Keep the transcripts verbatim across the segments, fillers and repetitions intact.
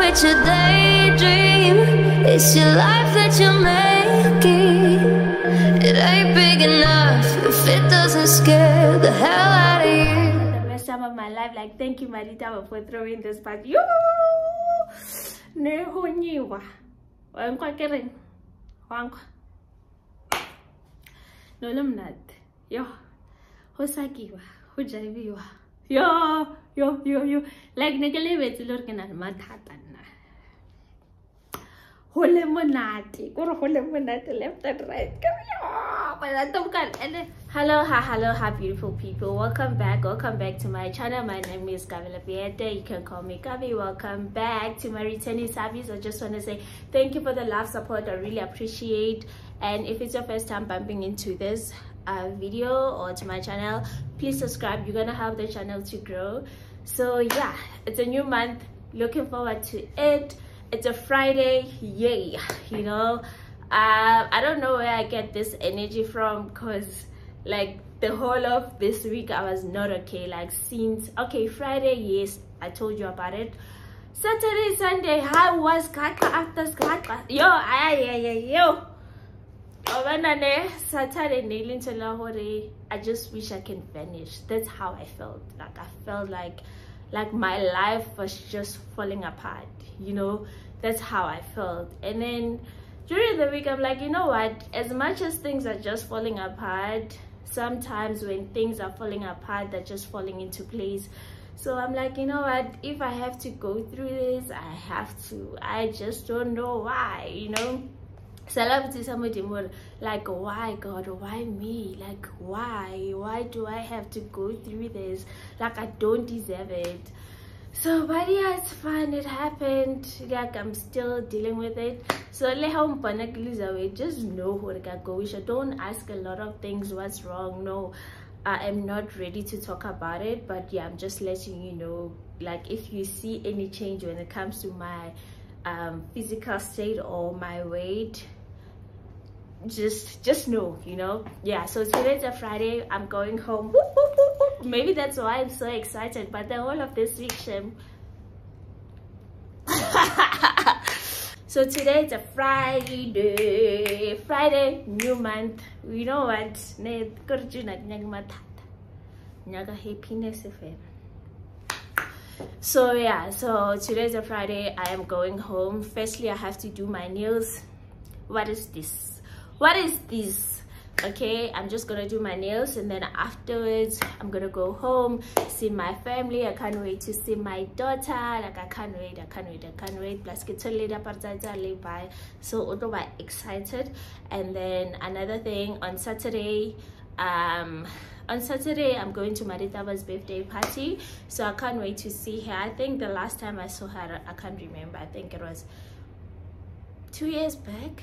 it's your daydream. It's your life that you're making. It ain't big enough if it doesn't scare the hell out of you. The best time of my life. Like, thank you, Marita, for throwing this party. Yo! No, nyiwa. Wankwa kering. Wankwa. No, lumnat. Yo. Hosakiwa. Hujaiviwa. Yo, yo, yo, yo. Like, negale weti lorken al madhatana. Hole monati. Kuro hole monati left and right. Hello, hi, hello, hi, beautiful people. Welcome back. Welcome back to my channel. My name is Kavila Biete. You can call me Kavi. Welcome back to my returning service. I just want to say thank you for the love, support. I really appreciate. And if it's your first time bumping into this uh, video or to my channel, please subscribe. You're gonna help the channel to grow. So yeah, it's a new month. Looking forward to it. It's a Friday, yay! You know, uh, I don't know where I get this energy from, because like the whole of this week I was not okay. Like, since okay, Friday, yes, I told you about it. Saturday, Sunday, how was kaka after kaka? Yo, ay, ay, ay, yo. Saturday, nailing to Lahore. I just wish I can vanish. That's how I felt. Like, I felt like like my life was just falling apart, you know. That's how I felt. And then during the week, I'm like, you know what, as much as things are just falling apart, sometimes when things are falling apart, they're just falling into place. So I'm like, you know what, if I have to go through this, I have to. I just don't know why, you know. Like, why, God, why me? Like, why why do I have to go through this? Like, I don't deserve it. So, but yeah, it's fine. It happened. Like, I'm still dealing with it. So just know where I go. Don't ask a lot of things, what's wrong. No, I am not ready to talk about it. But yeah, I'm just letting you know, like, if you see any change when it comes to my um physical state or my weight, just just know, you know. Yeah, so today's a Friday. I'm going home. Whoop, whoop, whoop, whoop. Maybe that's why I'm so excited. But the whole of this week, Shem. So today is a Friday. Friday, new month. You know what? Happiness. So yeah, so today's a Friday. I am going home. Firstly, I have to do my nails. What is this? What is this? Okay, I'm just gonna do my nails, and then afterwards I'm gonna go home, see my family. I can't wait to see my daughter. Like, I can't wait, I can't wait, I can't wait. Plus get to later by. So I'm excited. And then another thing, on Saturday, um on Saturday I'm going to Marita's birthday party, so I can't wait to see her. I think the last time I saw her, I can't remember, I think it was two years back.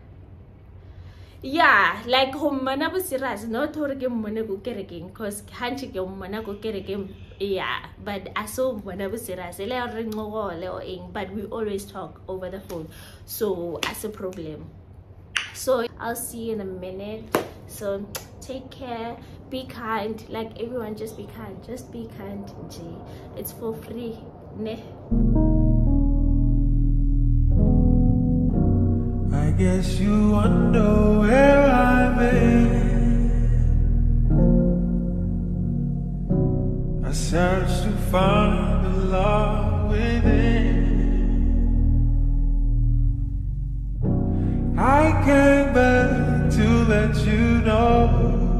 Yeah, like homana bu siras not horge mona go keregin, because hanchi ge mona go keregin. Yeah, but I saw mona bu siras ele ringo le ing, but we always talk over the phone, so that's a problem. So I'll see you in a minute. So take care, be kind. Like, everyone, just be kind, just be kind. G, it's for free, ne? I guess you wonder where I've been. I searched to find the love within. I came back to let you know,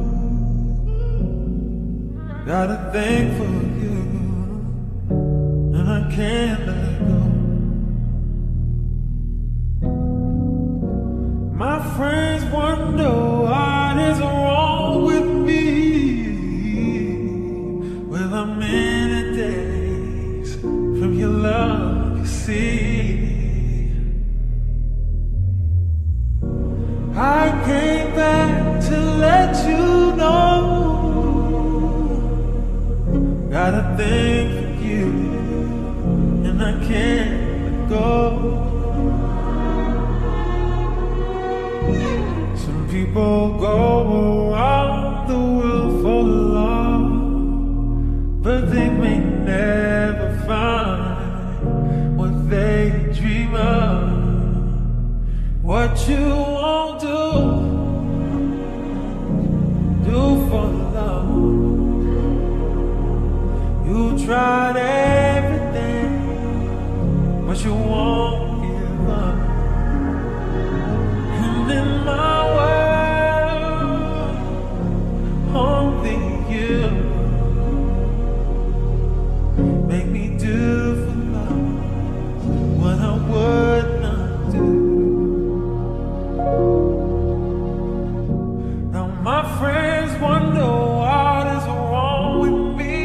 got a thing for you, and I can't let go. My friends wonder what is wrong with me. Well, I'm many days from your love, you see. I came back to let you know, got a thing for you, and I can't let go. Some people go around the world for love, but they may never find what they daydream of what you won't do, do for love. You tried everything, but you won't give up. And in my world, only you make me do for love what I would not do. Now my friends wonder what is wrong with me,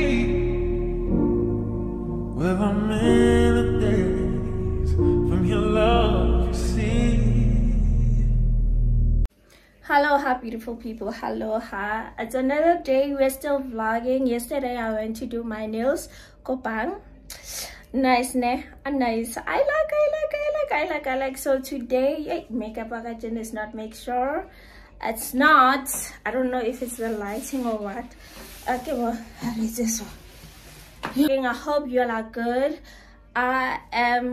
well I'm in a daze from your love, you see. Hello hi beautiful people, hello hi, it's another day. We're still vlogging. Yesterday I went to do my nails. Kopang nice ne nice. I like I like I like I like I like so today makeup packaging is not make sure it's not, I don't know if it's the lighting or what. Okay, well how is this one? I hope you all are good. I am,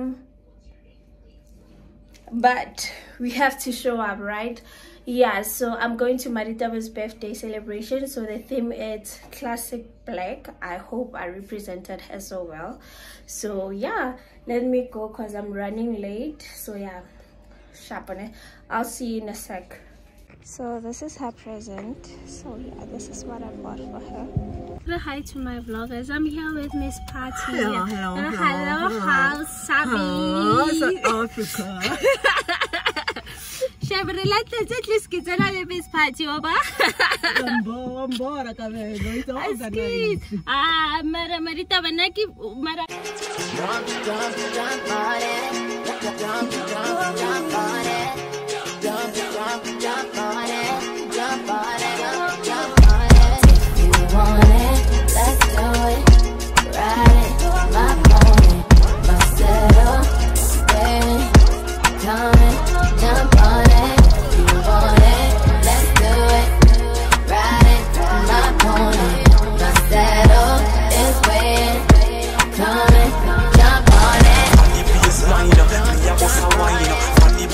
but we have to show up, right? Yeah, so I'm going to Marita's birthday celebration, so the theme is classic black. I hope I represented her so well. So yeah, let me go because I'm running late. So yeah, sharp on it. I'll see you in a sec. So this is her present. So yeah, this is what I bought for her. Say hi to my vloggers. I'm here with Miss Patty. Hello, hello, uh, hello. Hello, how's Sabi? Oh, South Africa. Excuse. Ah, Mara Marita Vanaki Mara. Jump, jump, jump on it. Jump, jump, jump on it. Jump, jump, jump on it. Jump on it, jump, jump on it. If you want it, let's do it. Ride it, my pony, my saddle, baby, come and jump on it. If you want it, let's do it. Ride it, my pony, my saddle is waiting. Come and jump on it. Funny bass line, me a bust a wine. Funny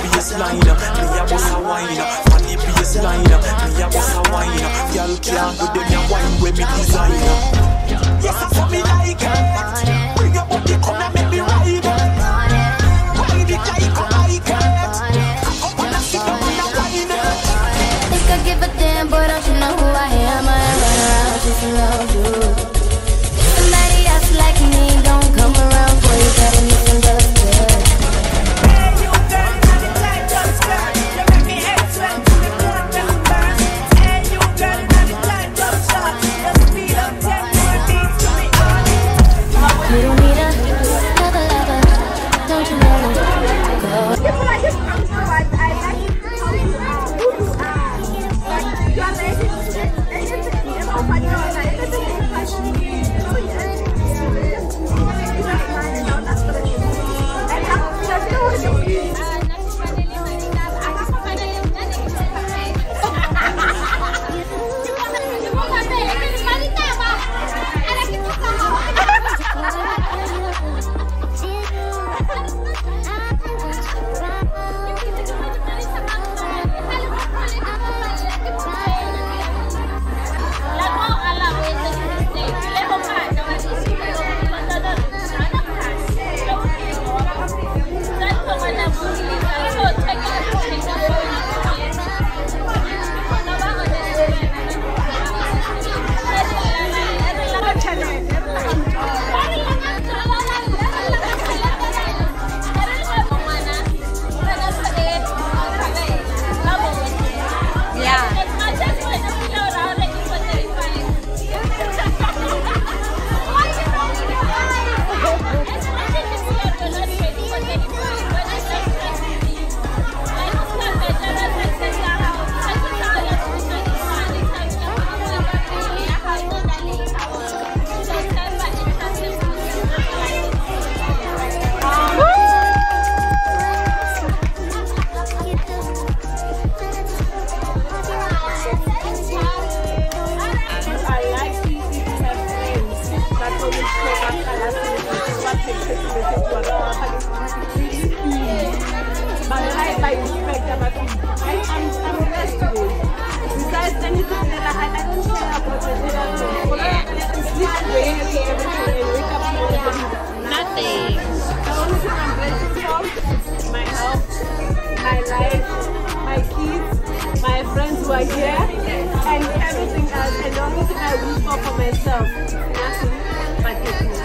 my life, my kids, my friends who are here, and everything else. And the only thing I wish for for myself, nothing but happiness.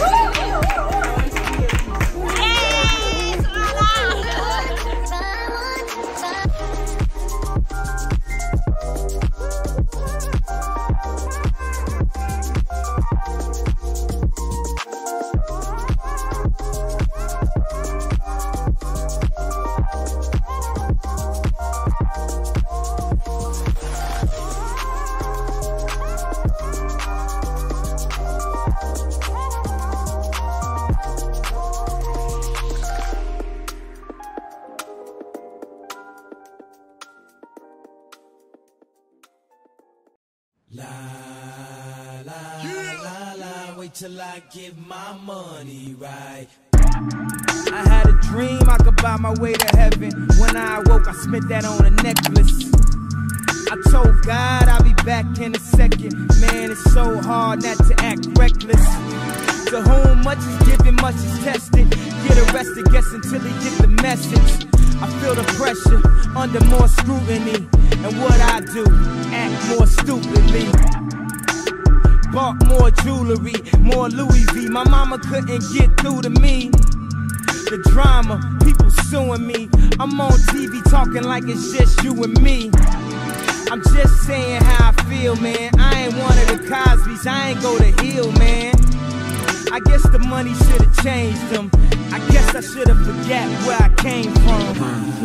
La la yeah. la la, wait till I get my money right. I had a dream I could buy my way to heaven. When I awoke, I spent that on a necklace. I told God I'll be back in a second. Man, it's so hard not to act reckless. To whom much is given, much is tested. Get arrested, guess until he get the message. I feel the pressure under more scrutiny. And what I do, act more stupidly. Bought more jewelry, more Louis V. My mama couldn't get through to me. The drama, people suing me. I'm on T V talking like it's just you and me. I'm just saying how I feel, man. I ain't one of the Cosbys, I ain't go to Hill, man. I guess the money should've changed them. I guess I should've forgot where I came from.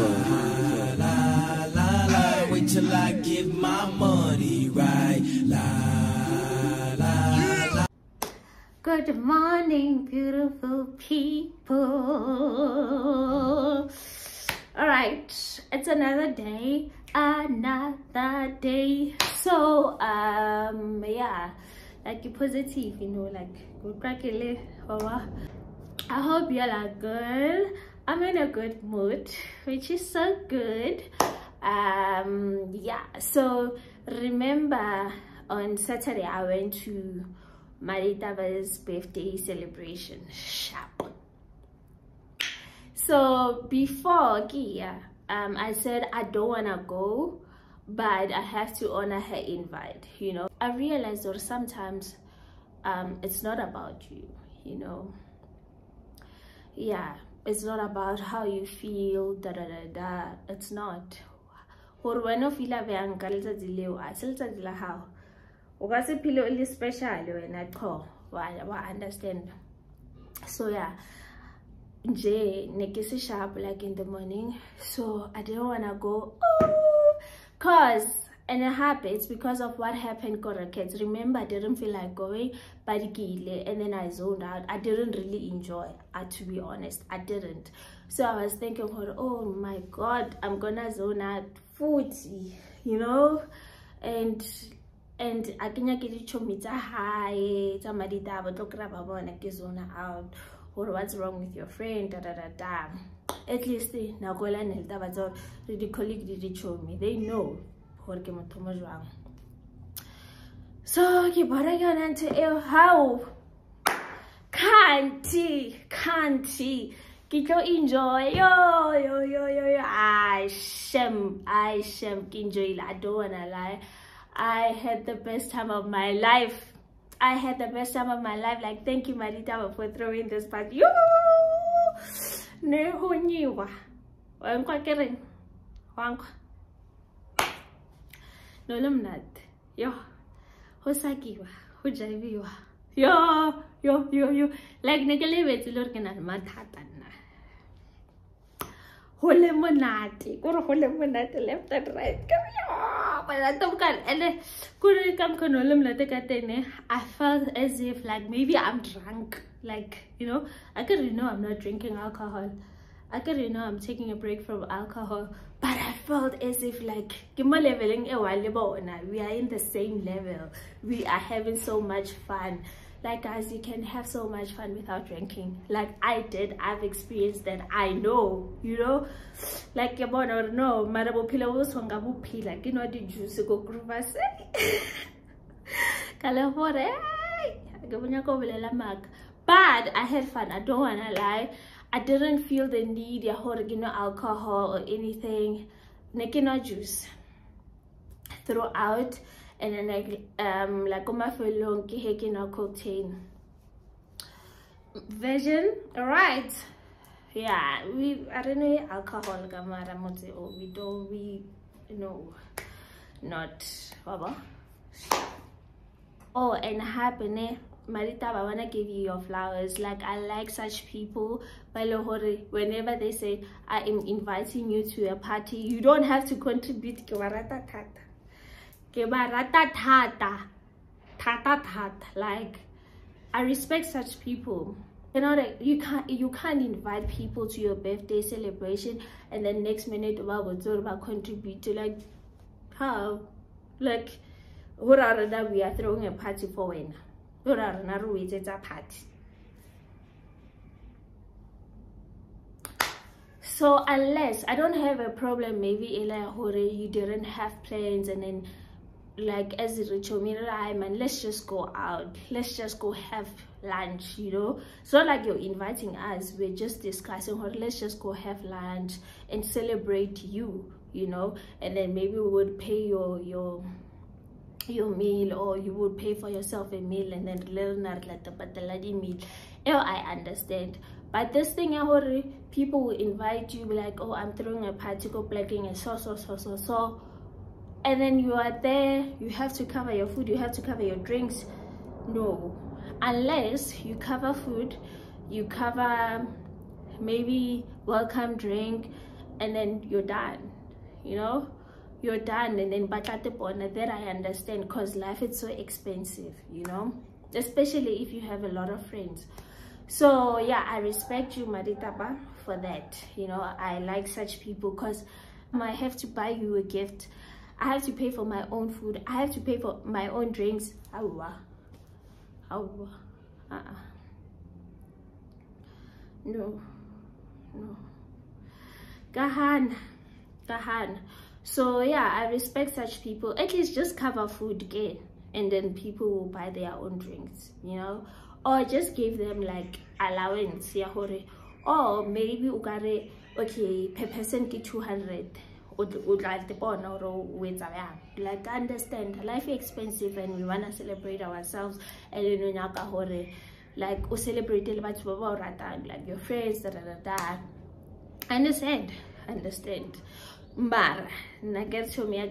Wait till I get my money right. La, la, la. Good morning, beautiful people. Alright, it's another day, another day. So, um, yeah, like you're positive, you know, like good crackle. I hope y'all are good. I'm in a good mood, which is so good. Um yeah, so remember on Saturday I went to Marita's birthday celebration. Sharp. So before Gia, um I said I don't wanna go, but I have to honor her invite. You know, I realized that sometimes um it's not about you, you know. Yeah, it's not about how you feel, da da da da. It's not. Or when you feel like I'm going to do I still tell you how. Because it's really special when I call. I understand. So yeah, Jay, Nikisi sharp like in the morning. So I didn't wanna go. Oh, cause and it happens because of what happened. Kids, remember I didn't feel like going, but and then I zoned out. I didn't really enjoy. Uh, to be honest, I didn't. So I was thinking, oh my God, I'm gonna zone out. Forty, you know, and and I can get it to meet a high, somebody that would talk about one zona out, or what's wrong with your friend, da da da da. At least they now go and tell about the colleague did show me, they know what came to me wrong. So, you better go into how can't he, can't he. Get your enjoy, yo, yo, yo, yo, yo. I shem, I shem, enjoy. I don't wanna lie. I had the best time of my life. I had the best time of my life. Like, thank you, Marita, for throwing this party. Yo, no, who knew? I'm quite kidding. Wank. No, I'm not. Yo, who's Sakiwa? Who Javiwa? Yo, yo, yo, yo. Like, Nicolay, it's looking at my tatan. Hole monate, go hole monate left and right. Come here, but I don't can. And then, could come conolum latekatene. I felt as if like maybe I'm drunk. Like, you know, I could you know I'm not drinking alcohol. I could you know I'm taking a break from alcohol. But I felt as if like we are in the same level. We are having so much fun. Like guys, you can have so much fun without drinking. Like I did, I've experienced that. I know, you know, like you born or no, marabo pila was wangabu pila, you know the juice go gruvase. Kalafore, but I had fun. I don't wanna lie. I didn't feel the need ya you know alcohol or anything. Nekina juice throughout, and then like um like on my fellow kihekina cocktail version. All right, yeah, we I don't know alcohol gamara or we don't we you know not baba. Oh, and happy Marita, I wanna give you your flowers. Like, I like such people. Whenever they say I am inviting you to a party, you don't have to contribute. Like, I respect such people. You know that you can't you can't invite people to your birthday celebration and then next minute about contribute to, like, how, like, what are that we are throwing a party for when. So unless I don't have a problem, maybe you didn't have plans and then like as a ritual, man, let's just go out, let's just go have lunch, you know. So like you're inviting us, we're just discussing, or let's just go have lunch and celebrate you, you know, and then maybe we would pay your your your meal, or you would pay for yourself a meal and then learn like the bataladi meal. Oh, I understand. But this thing, people will invite you like, oh, I'm throwing a party, go plugging a so so so so so, and then you are there, you have to cover your food, you have to cover your drinks. No, unless you cover food, you cover maybe welcome drink, and then you're done, you know. You're done, and then that I understand, because life is so expensive, you know, especially if you have a lot of friends. So yeah, I respect you, Maritaba, for that. You know, I like such people, because I have to buy you a gift, I have to pay for my own food, I have to pay for my own drinks. Awa. Awa. Uh-uh. No, no. Gahan. Gahan. So yeah, I respect such people. At least just cover food again, and then people will buy their own drinks, you know, or just give them like allowance, yeah, or maybe ugare okay per person ki two hundred would like the bond or with like I understand life is expensive and we wanna celebrate ourselves, and then you like we celebrate like your friends, da da da da. Understand, understand. But my friend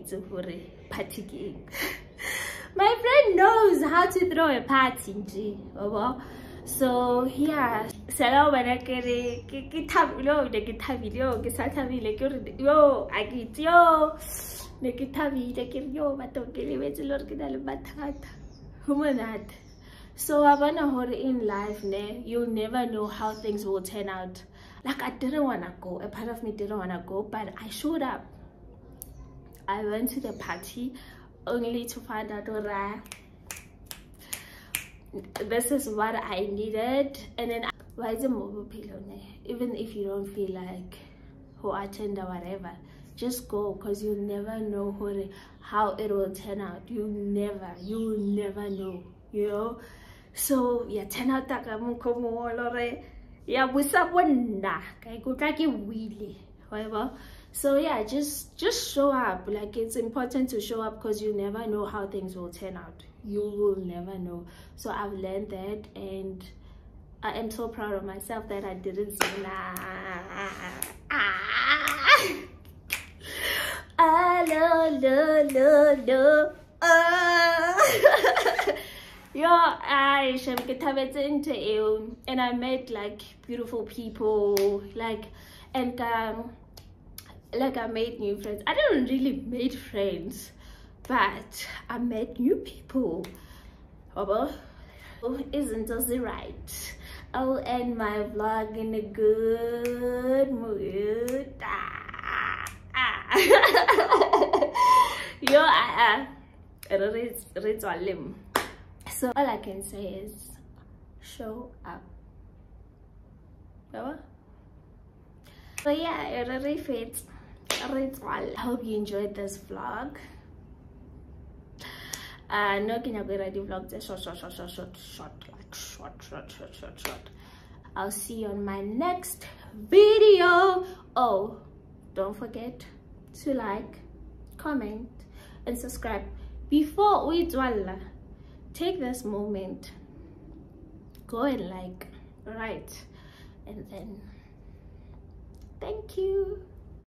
knows how to throw a party. So yeah, so when I get it, yo, the guitar video, get Satavi, like yo, I get yo, the guitar video, yo, but don't get it, look at the batat. Humanat. So I wanna hold in life, ne? You'll never know how things will turn out. Like, I didn't want to go, a part of me didn't want to go, but I showed up. I went to the party only to find out that this is what I needed. And then why is it mobile pillow? Even if you don't feel like who attend or whatever, just go, because you never know how it will turn out. You never, you never know, you know. So yeah, turn out that I'm coming. Yeah, with someone nah, I could like it really, whatever. So yeah, just just show up. Like, it's important to show up, because you never know how things will turn out. You will never know. So I've learned that, and I am so proud of myself that I didn't say nah. Ah, no, no, no, no. Ah. Yo, I should get into you, and I met like beautiful people, like, and um, like I made new friends. I didn't really make friends, but I met new people. Oh, isn't it right? I'll end my vlog in a good mood. Ah, ah. Yo, I uh, so all I can say is show up. So yeah, it really fits. I hope you enjoyed this vlog. Uh, no, can you ready vlog? Short, short, short, short, short, short, like short, short, short, short, short. I'll see you on my next video. Oh, don't forget to like, comment and subscribe. Before we dwell, take this moment, go and like, right, and then thank you.